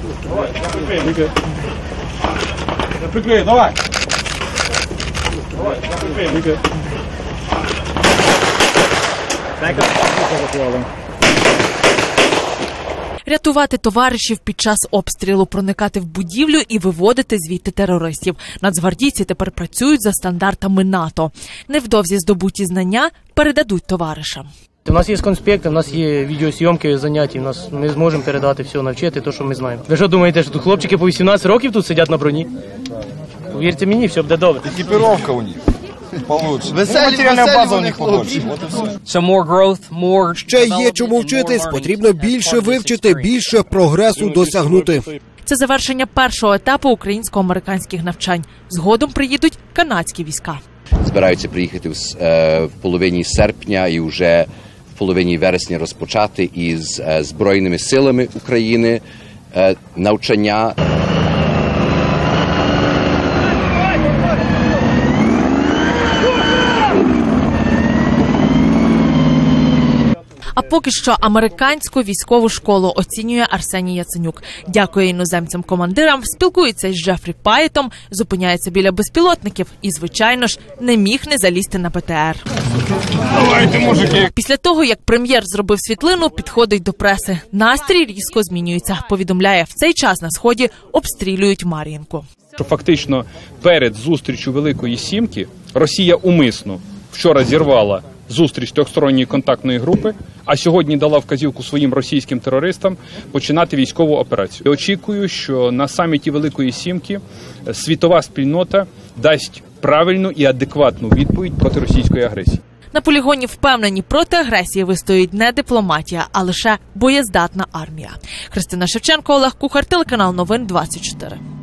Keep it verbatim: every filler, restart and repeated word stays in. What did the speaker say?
Прикрий, давай. Рятувати товаришів під час обстрілу, проникати в будівлю і виводити звідти терористів. Нацгвардійці тепер працюють за стандартами НАТО. Невдовзі здобуті знання передадуть товаришам. У нас є конспекти, у нас є відеосйомки занять, у нас ми зможемо передати все, навчити те, що ми знаємо. Ви що думаєте, що тут хлопчики по вісімнадцять років тут сидять на броні? Повірте мені, все буде добре. Екіпіровка у них получше. Веселі, Матеріальна веселі база у вони них хлопці. побольше. Ще є чому вчитись, потрібно більше вивчити, більше прогресу досягнути. Це завершення першого етапу українсько-американських навчань. Згодом приїдуть канадські війська. Збираються приїхати в половині серпня і вже в половині вересня розпочати із Збройними силами України навчання. А поки що американську військову школу оцінює Арсеній Яценюк. Дякує іноземцям-командирам, спілкується із Джефрі Паєтом, зупиняється біля безпілотників і, звичайно ж, не міг не залізти на Бе Те Ер. Давайте, мужики. Після того, як прем'єр зробив світлину, підходить до преси. Настрій різко змінюється. Повідомляє, в цей час на Сході обстрілюють Мар'їнку. Що фактично перед зустрічю Великої Сімки Росія умисно вчора зірвала зустріч трьохсторонньої контактної групи, а сьогодні дала вказівку своїм російським терористам починати військову операцію. Я очікую, що на саміті Великої Сімки світова спільнота дасть правильну і адекватну відповідь проти російської агресії. На полігоні впевнені, проти агресії вистоїть не дипломатія, а лише боєздатна армія. Христина Шевченко, Олег Кухар, телеканал Новин двадцять чотири.